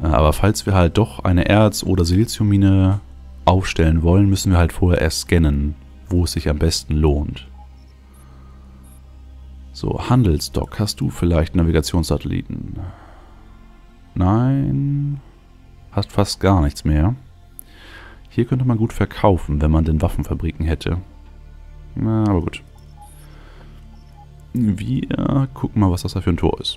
Aber falls wir halt doch eine Erz- oder Siliziummine aufstellen wollen, müssen wir halt vorher erst scannen, wo es sich am besten lohnt. So, Handelsdock. Hast du vielleicht Navigationssatelliten? Nein. Hast fast gar nichts mehr. Hier könnte man gut verkaufen, wenn man denn Waffenfabriken hätte. Na, aber gut. Wir gucken mal, was das da für ein Tor ist.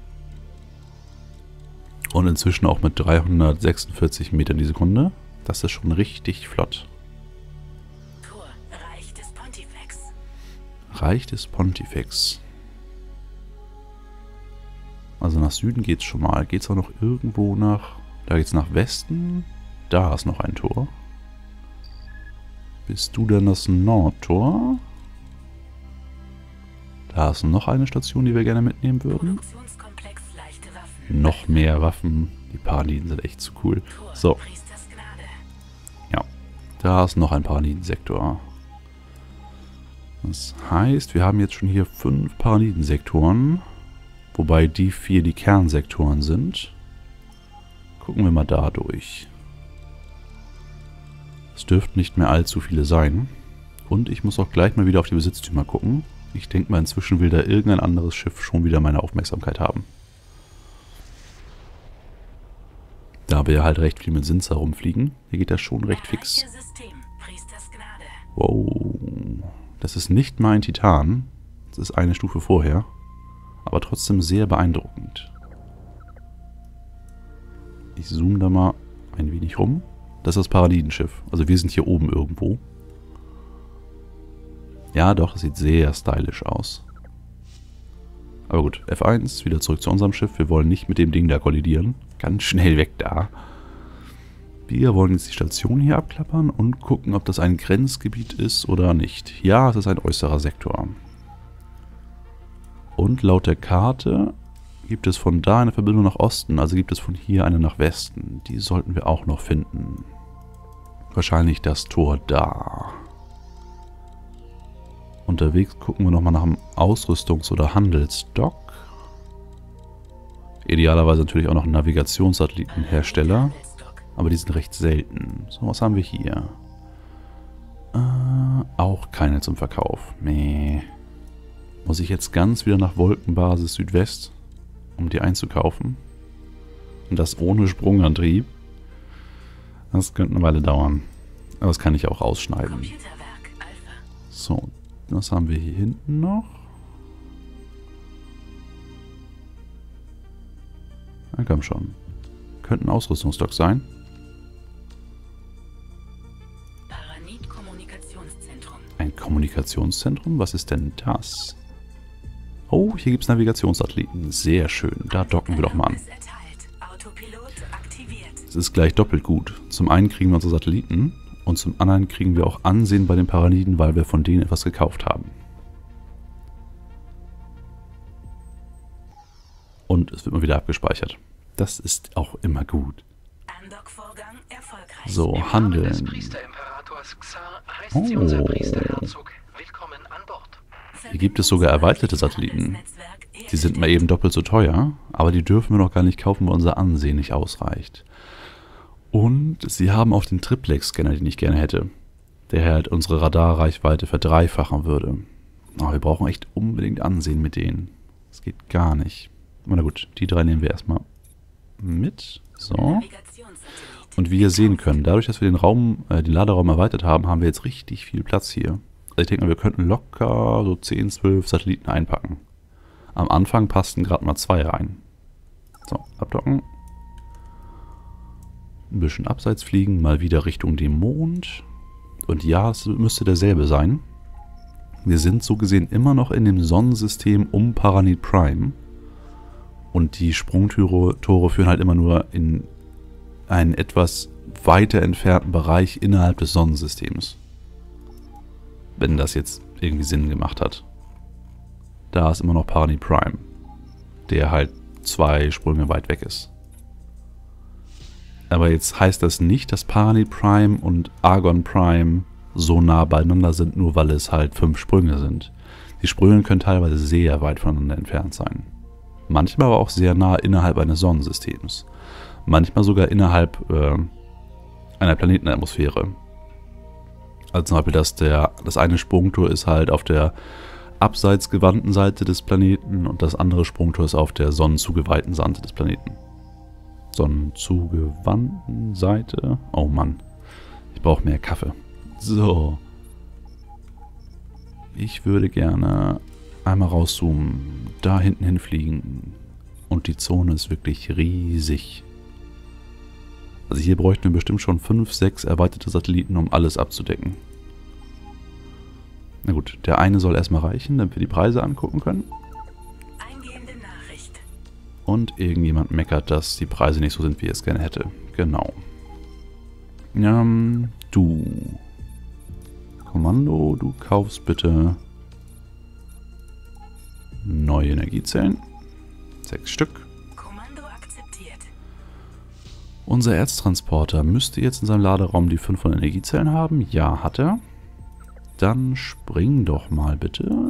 Und inzwischen auch mit 346 Metern die Sekunde. Das ist schon richtig flott. Tor, Reich des Pontifex. Reich des Pontifex. Also nach Süden geht's schon mal. Geht's auch noch irgendwo nach... Da geht's nach Westen. Da ist noch ein Tor. Bist du denn das Nordtor? Da ist noch eine Station, die wir gerne mitnehmen würden. Produktionskomplex leichte Waffen. Noch mehr Waffen. Die Paladinen sind echt zu cool. So, Priesters Gnade. ja. Da ist noch ein Paradidensektor. Das heißt, wir haben jetzt schon hier 5 Paradidensektoren. Wobei die 4 die Kernsektoren sind. Gucken wir mal da durch. Es dürften nicht mehr allzu viele sein. Und ich muss auch gleich mal wieder auf die Besitztümer gucken. Ich denke mal, inzwischen will da irgendein anderes Schiff schon wieder meine Aufmerksamkeit haben. Da wir halt recht viel mit Sinza rumfliegen, hier geht das schon recht fix. Erreiche System. Priesters Gnade. Wow. Das ist nicht mal ein Titan. Das ist eine Stufe vorher. Aber trotzdem sehr beeindruckend. Ich zoome da mal ein wenig rum. Das ist das Paladinenschiff. Also wir sind hier oben irgendwo. Ja, doch, das sieht sehr stylisch aus. Aber gut, F1, wieder zurück zu unserem Schiff. Wir wollen nicht mit dem Ding da kollidieren. Ganz schnell weg da. Wir wollen jetzt die Station hier abklappern und gucken, ob das ein Grenzgebiet ist oder nicht. Ja, es ist ein äußerer Sektor. Und laut der Karte gibt es von da eine Verbindung nach Osten. Also gibt es von hier eine nach Westen. Die sollten wir auch noch finden. Wahrscheinlich das Tor da. Unterwegs gucken wir nochmal nach einem Ausrüstungs- oder Handelsdock. Idealerweise natürlich auch noch einen Navigationssatellitenhersteller. Aber die sind recht selten. So, was haben wir hier? Auch keine zum Verkauf. Nee. Muss ich jetzt ganz wieder nach Wolkenbasis Südwest, um die einzukaufen? Und das ohne Sprungantrieb? Das könnte eine Weile dauern. Aber das kann ich auch rausschneiden. Computerwerk Alpha. So, was haben wir hier hinten noch? Na komm schon. Könnte ein Ausrüstungsdock sein. Paranit-Kommunikationszentrum. Ein Kommunikationszentrum? Was ist denn das? Oh, hier gibt es Navigationssatelliten. Sehr schön. Da docken wir doch mal an. Ist erteilt. Autopilot aktiviert. Es ist gleich doppelt gut. Zum einen kriegen wir unsere Satelliten und zum anderen kriegen wir auch Ansehen bei den Paraniden, weil wir von denen etwas gekauft haben. Und es wird mal wieder abgespeichert. Das ist auch immer gut. Andock-Vorgang erfolgreich. So, Im Namen des handeln. Priesterimperators Xar heißt Oh. Sie unser Priesterherzog willkommen an Bord. Hier gibt es sogar erweiterte Satelliten. Die sind mal eben doppelt so teuer, aber die dürfen wir noch gar nicht kaufen, weil unser Ansehen nicht ausreicht. Und sie haben auch den Triplex-Scanner, den ich gerne hätte, der halt unsere Radarreichweite verdreifachen würde. Aber wir brauchen echt unbedingt Ansehen mit denen. Das geht gar nicht. Na gut, die 3 nehmen wir erstmal mit. So. Und wie ihr sehen könnt, dadurch, dass wir den Laderaum erweitert haben, haben wir jetzt richtig viel Platz hier. Also ich denke mal, wir könnten locker so 10, 12 Satelliten einpacken. Am Anfang passten gerade mal 2 rein. So, abdocken. Ein bisschen abseits fliegen, mal wieder Richtung dem Mond. Und ja, es müsste derselbe sein. Wir sind so gesehen immer noch in dem Sonnensystem um Paranit Prime. Und die Sprungtore führen halt immer nur in einen etwas weiter entfernten Bereich innerhalb des Sonnensystems. Wenn das jetzt irgendwie Sinn gemacht hat. Da ist immer noch Paranit Prime, der halt 2 Sprünge weit weg ist. Aber jetzt heißt das nicht, dass Paranit Prime und Argon Prime so nah beieinander sind, nur weil es halt 5 Sprünge sind. Die Sprünge können teilweise sehr weit voneinander entfernt sein. Manchmal aber auch sehr nah innerhalb eines Sonnensystems. Manchmal sogar innerhalb einer Planetenatmosphäre. Also zum Beispiel, das eine Sprungtor ist halt auf der abseits gewandten Seite des Planeten und das andere Sprungtor ist auf der sonnenzugeweihten Seite des Planeten. Sonnenzugewandten Seite? Oh Mann, ich brauche mehr Kaffee. So. Ich würde gerne einmal rauszoomen, da hinten hinfliegen. Und die Zone ist wirklich riesig. Also hier bräuchten wir bestimmt schon 5, 6 erweiterte Satelliten, um alles abzudecken. Na gut, der eine soll erstmal reichen, damit wir die Preise angucken können. Eingehende Nachricht. Und irgendjemand meckert, dass die Preise nicht so sind, wie er es gerne hätte. Genau. Du. Kommando, du kaufst bitte neue Energiezellen. 6 Stück. Kommando akzeptiert. Unser Erztransporter müsste jetzt in seinem Laderaum die 500 Energiezellen haben. Ja, hat er. Dann spring doch mal bitte.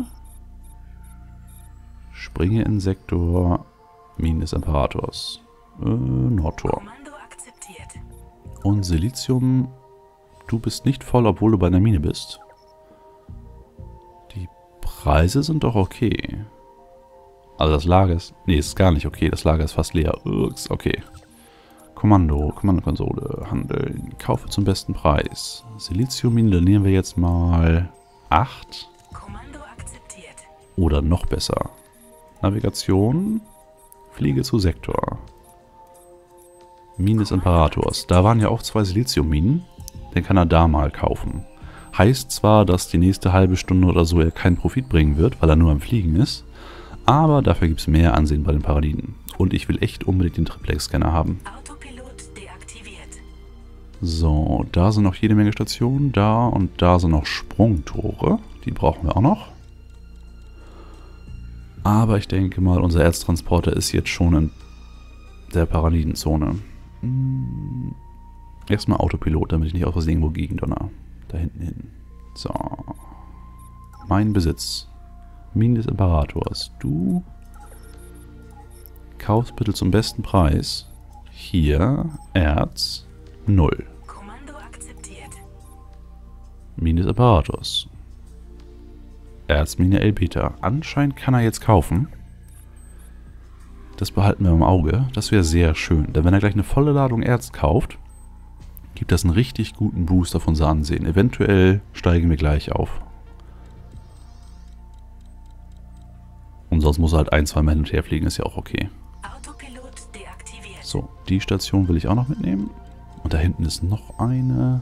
Springe in Sektor Minen des Imperators. Nordtor. Kommando akzeptiert. Und Silizium, du bist nicht voll, obwohl du bei einer Mine bist. Die Preise sind doch okay. Also das Lager ist... Nee, ist gar nicht okay. Das Lager ist fast leer. Ups, okay. Kommandokonsole, handeln, kaufe zum besten Preis. Siliziumminen, dann nehmen wir jetzt mal 8. Kommando akzeptiert. Oder noch besser. Navigation, fliege zu Sektor. Minen des Imperators. Da waren ja auch 2 Siliziumminen. Den kann er da mal kaufen. Heißt zwar, dass die nächste halbe Stunde oder so er keinen Profit bringen wird, weil er nur am Fliegen ist. Aber dafür gibt es mehr Ansehen bei den Paladinen. Und ich will echt unbedingt den Triplex-Scanner haben. Autopilot deaktiviert. So, da sind noch jede Menge Stationen. Da und da sind noch Sprungtore. Die brauchen wir auch noch. Aber ich denke mal, unser Erztransporter ist jetzt schon in der Paladinenzone. Erstmal Autopilot, damit ich nicht aus Versehen irgendwo gegendonner. Da hinten hin. So. Mein Besitz. Minen des Imperators. Du kaufst bitte zum besten Preis. Hier Erz 0. Kommando akzeptiert. Minen des Imperators. Erzmine Elbeta. Anscheinend kann er jetzt kaufen. Das behalten wir im Auge. Das wäre sehr schön. Denn wenn er gleich eine volle Ladung Erz kauft, gibt das einen richtig guten Booster von unser Ansehen. Eventuell steigen wir gleich auf. Und sonst muss er halt 1, 2 Mal hin und her fliegen, ist ja auch okay. Autopilot deaktiviert. So, die Station will ich auch noch mitnehmen. Und da hinten ist noch eine.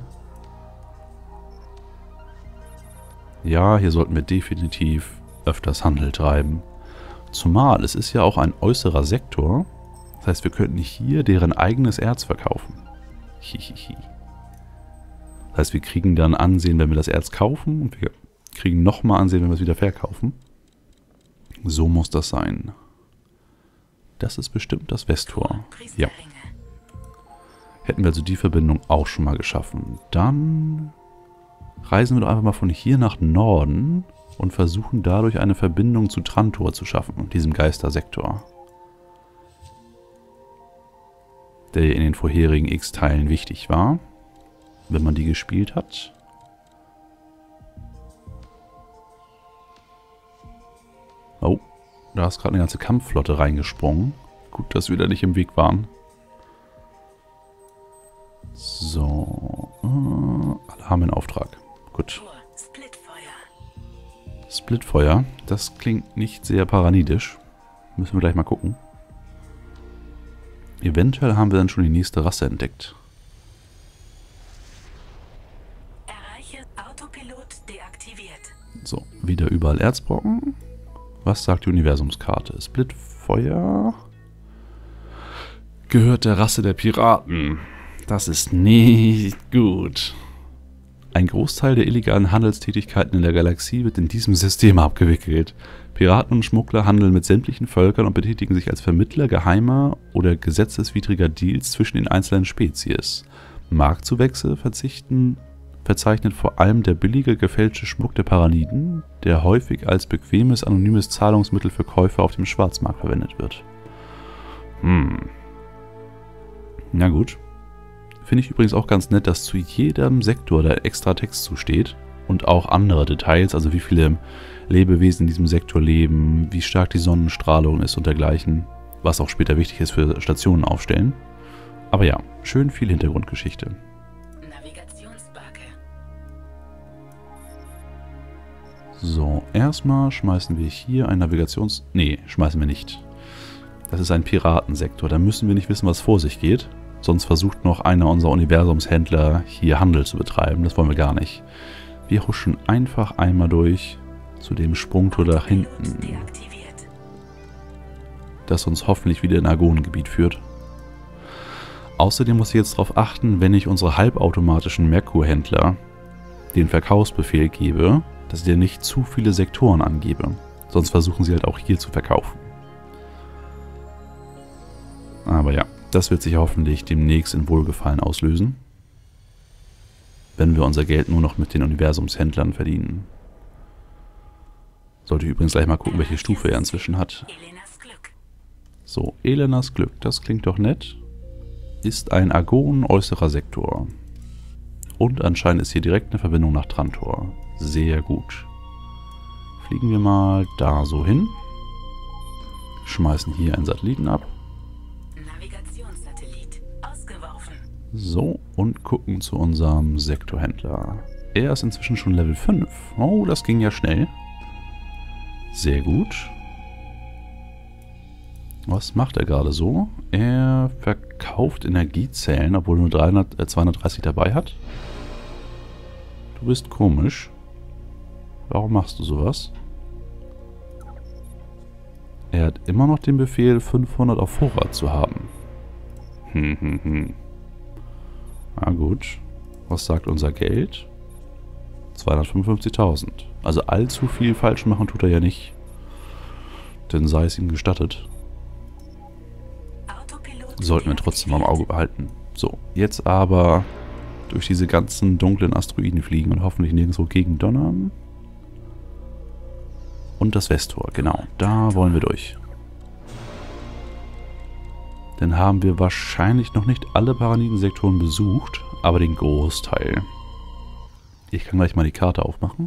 Ja, hier sollten wir definitiv öfters Handel treiben. Zumal, es ist ja auch ein äußerer Sektor. Das heißt, wir könnten hier deren eigenes Erz verkaufen. Hihihi. Das heißt, wir kriegen dann Ansehen, wenn wir das Erz kaufen. Und wir kriegen nochmal Ansehen, wenn wir es wieder verkaufen. So muss das sein. Das ist bestimmt das Westtor. Ja. Hätten wir also die Verbindung auch schon mal geschaffen. Dann reisen wir doch einfach mal von hier nach Norden und versuchen dadurch eine Verbindung zu Trantor zu schaffen, diesem Geistersektor. Der in den vorherigen X-Teilen wichtig war, wenn man die gespielt hat. Oh, da ist gerade eine ganze Kampfflotte reingesprungen. Gut, dass wir da nicht im Weg waren. So, alle haben einen Auftrag. Gut. Splitfeuer. Splitfeuer, das klingt nicht sehr paranidisch. Müssen wir gleich mal gucken. Eventuell haben wir dann schon die nächste Rasse entdeckt. Erreiche Autopilot deaktiviert. So, wieder überall Erzbrocken. Was sagt die Universumskarte? Splitfeuer gehört der Rasse der Piraten. Das ist nicht gut. Ein Großteil der illegalen Handelstätigkeiten in der Galaxie wird in diesem System abgewickelt. Piraten und Schmuggler handeln mit sämtlichen Völkern und betätigen sich als Vermittler geheimer oder gesetzeswidriger Deals zwischen den einzelnen Spezies. Marktzuwächse verzeichnet vor allem der billige, gefälschte Schmuck der Paraniden, der häufig als bequemes, anonymes Zahlungsmittel für Käufer auf dem Schwarzmarkt verwendet wird. Na gut. Finde ich übrigens auch ganz nett, dass zu jedem Sektor da extra Text zusteht. Und auch andere Details, also wie viele Lebewesen in diesem Sektor leben, wie stark die Sonnenstrahlung ist und dergleichen. Was auch später wichtig ist für Stationen aufstellen. Aber ja, schön viel Hintergrundgeschichte. Navigationsbacke. So, erstmal schmeißen wir hier ein Nee, schmeißen wir nicht. Das ist ein Piratensektor, da müssen wir nicht wissen, was vor sich geht. Sonst versucht noch einer unserer Universumshändler hier Handel zu betreiben. Das wollen wir gar nicht. Wir huschen einfach einmal durch zu dem Sprungtor da hinten, Deaktiviert. das uns hoffentlich wieder in Argonengebiet führt. Außerdem muss ich jetzt darauf achten, wenn ich unsere halbautomatischen Merkur-Händler den Verkaufsbefehl gebe, dass ich dir nicht zu viele Sektoren angebe. Sonst versuchen sie halt auch hier zu verkaufen. Aber ja, das wird sich hoffentlich demnächst in Wohlgefallen auslösen. Wenn wir unser Geld nur noch mit den Universumshändlern verdienen. Sollte ich übrigens gleich mal gucken, welche Stufe er inzwischen hat. Elenas Glück. So, Elenas Glück, das klingt doch nett. Ist ein Argon-äußerer Sektor. Und anscheinend ist hier direkt eine Verbindung nach Trantor. Sehr gut. Fliegen wir mal da so hin. Schmeißen hier einen Satelliten ab. Navigationssatellit ausgeworfen. So, und gucken zu unserem Sektorhändler. Er ist inzwischen schon Level 5. Oh, das ging ja schnell. Sehr gut. Was macht er gerade so? Er verkauft Energiezellen, obwohl er nur 230 dabei hat. Du bist komisch. Warum machst du sowas? Er hat immer noch den Befehl, 500 auf Vorrat zu haben. Na gut. Was sagt unser Geld? 255.000. Also allzu viel falsch machen tut er ja nicht. Denn sei es ihm gestattet. Autopilot Sollten wir trotzdem am Auge behalten. So, jetzt aber durch diese ganzen dunklen Asteroiden fliegen und hoffentlich nirgendwo gegen donnern. Und das Westtor, genau. Da wollen wir durch. Dann haben wir wahrscheinlich noch nicht alle Paranidensektoren besucht, aber den Großteil. Ich kann gleich mal die Karte aufmachen.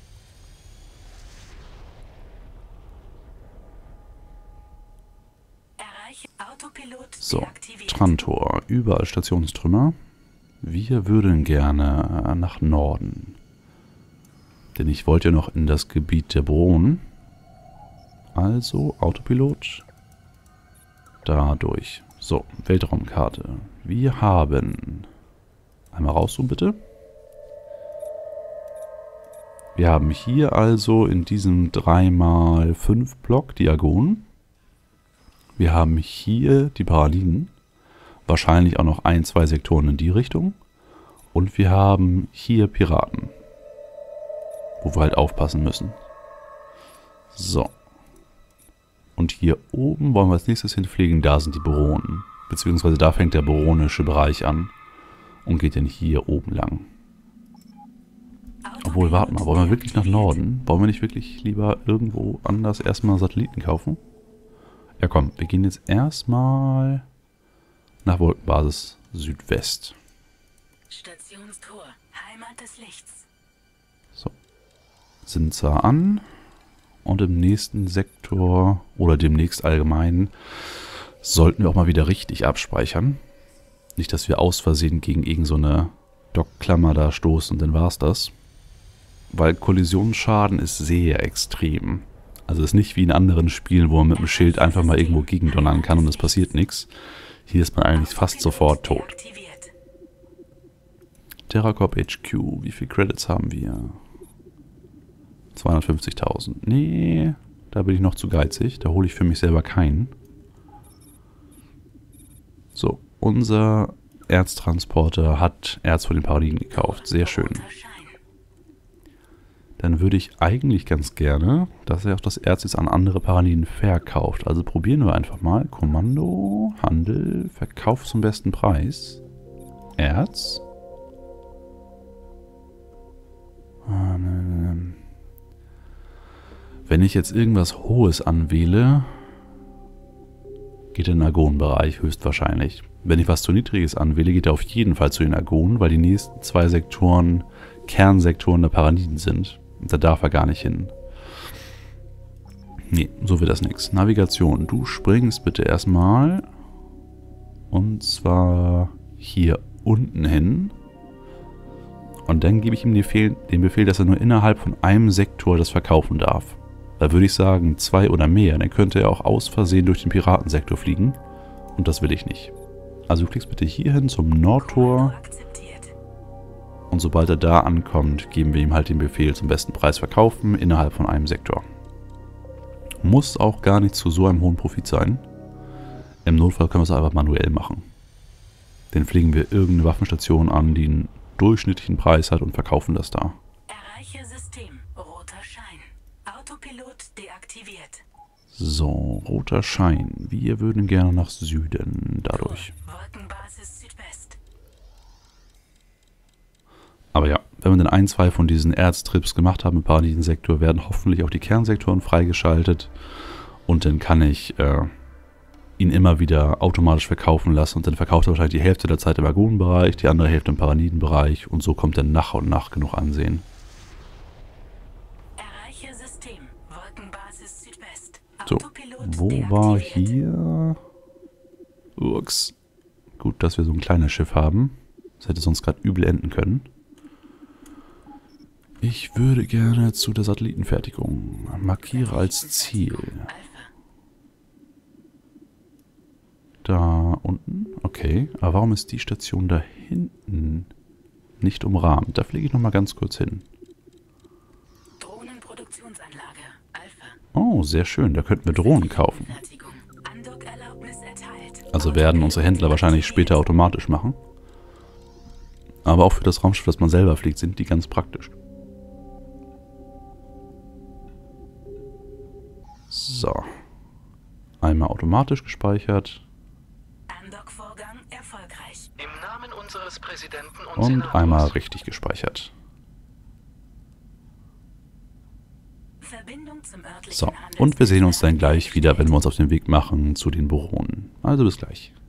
Erreiche Autopilot So, deaktiviert. Trantor, überall Stationstrümmer. Wir würden gerne nach Norden. Denn ich wollte ja noch in das Gebiet der Bohnen. Also, Autopilot. Dadurch. So, Weltraumkarte. Wir haben... Einmal rauszoomen, bitte. Wir haben hier also in diesem 3×5 Block Diagon. Wir haben hier die Parallelen. Wahrscheinlich auch noch 1, 2 Sektoren in die Richtung. Und wir haben hier Piraten. Wo wir halt aufpassen müssen. So. Und hier oben wollen wir als nächstes hinpflegen. Da sind die Baronen. Beziehungsweise da fängt der baronische Bereich an. Und geht dann hier oben lang. Obwohl, warte mal. Wollen wir wirklich nach Norden? Wollen wir nicht wirklich lieber irgendwo anders erstmal Satelliten kaufen? Ja komm, wir gehen jetzt erstmal nach Wolkenbasis Südwest. Stationstor. Heimat des Lichts. So. Sind zwar an. Und im nächsten Sektor oder demnächst allgemein sollten wir auch mal wieder richtig abspeichern. Nicht, dass wir aus Versehen gegen irgend so eine Dockklammer da stoßen, dann war's das. Weil Kollisionsschaden ist sehr extrem. Also ist nicht wie in anderen Spielen, wo man mit dem Schild einfach mal irgendwo gegendonnern kann und es passiert nichts. Hier ist man eigentlich fast sofort tot. Deaktiviert. Terracorp HQ, wie viele Credits haben wir? 250.000. Nee, da bin ich noch zu geizig. Da hole ich für mich selber keinen. So, unser Erztransporter hat Erz von den Paladinen gekauft. Sehr schön. Unterschein. Dann würde ich eigentlich ganz gerne, dass er auch das Erz jetzt an andere Paladinen verkauft. Also probieren wir einfach mal. Kommando, Handel, Verkauf zum besten Preis. Erz. Wenn ich jetzt irgendwas Hohes anwähle, geht in den Argonenbereich höchstwahrscheinlich. Wenn ich was zu Niedriges anwähle, geht er auf jeden Fall zu den Argonen, weil die nächsten 2 Sektoren Kernsektoren der Paraniden sind. Und da darf er gar nicht hin. Nee, so wird das nichts. Navigation. Du springst bitte erstmal. Und zwar hier unten hin. Und dann gebe ich ihm den Befehl, dass er nur innerhalb von einem Sektor das verkaufen darf. Da würde ich sagen 2 oder mehr. Dann könnte er auch aus Versehen durch den Piratensektor fliegen. Und das will ich nicht. Also du klickst bitte hier hin zum Nordtor. Und sobald er da ankommt, geben wir ihm halt den Befehl zum besten Preis verkaufen innerhalb von einem Sektor. Muss auch gar nicht zu so einem hohen Profit sein. Im Notfall können wir es einfach manuell machen. Dann fliegen wir irgendeine Waffenstation an, die einen durchschnittlichen Preis hat und verkaufen das da. Erreiche System. Roter Schein. Autopilot deaktiviert. So, roter Schein. Wir würden gerne nach Süden dadurch. Wolkenbasis Südwest. Aber ja, wenn wir dann 1, 2 von diesen Erztrips gemacht haben im Paradisensektor, werden hoffentlich auch die Kernsektoren freigeschaltet. Und dann kann ich ihn immer wieder automatisch verkaufen lassen. Und dann verkauft er wahrscheinlich die Hälfte der Zeit im Argonenbereich, die andere Hälfte im Paranidenbereich. Und so kommt dann nach und nach genug Ansehen. Erreiche System. Wolkenbasis Südwest. So, Autopilot wo war hier? Ups. Gut, dass wir so ein kleines Schiff haben. Das hätte sonst gerade übel enden können. Ich würde gerne zu der Satellitenfertigung. Markiere als Ziel. Alpha. Da unten? Okay. Aber warum ist die Station da hinten nicht umrahmt? Da fliege ich nochmal ganz kurz hin. Drohnenproduktionsanlage. Alpha. Oh, sehr schön. Da könnten wir Drohnen kaufen. Fertigung. Andockerlaubnis erteilt. Also werden unsere Händler wahrscheinlich später automatisch machen. Aber auch für das Raumschiff, das man selber fliegt, sind die ganz praktisch. So. Einmal automatisch gespeichert. Andock-Vorgang erfolgreich. Im Namen unseres Präsidenten und Und Senators. einmal richtig gespeichert. Verbindung zum örtlichen So. Und wir sehen uns dann gleich wieder, wenn wir uns auf den Weg machen zu den Buronen. Also bis gleich.